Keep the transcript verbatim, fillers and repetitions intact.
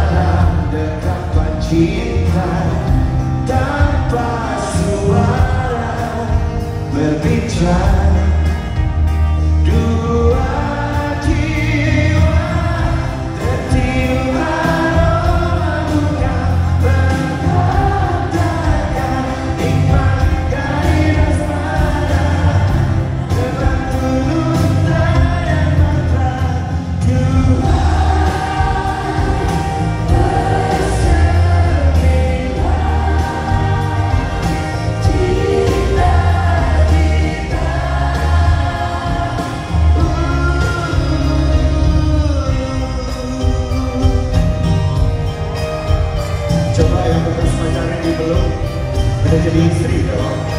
dalam dekapan cinta, tanpa suara berbicara. Dua jiwa tertiup aroma bunga, berkatakan nikmat gairah asmara, terbang turun tayang mata. Dua coba yang bekas pacaran di belum udah jadi istri dong.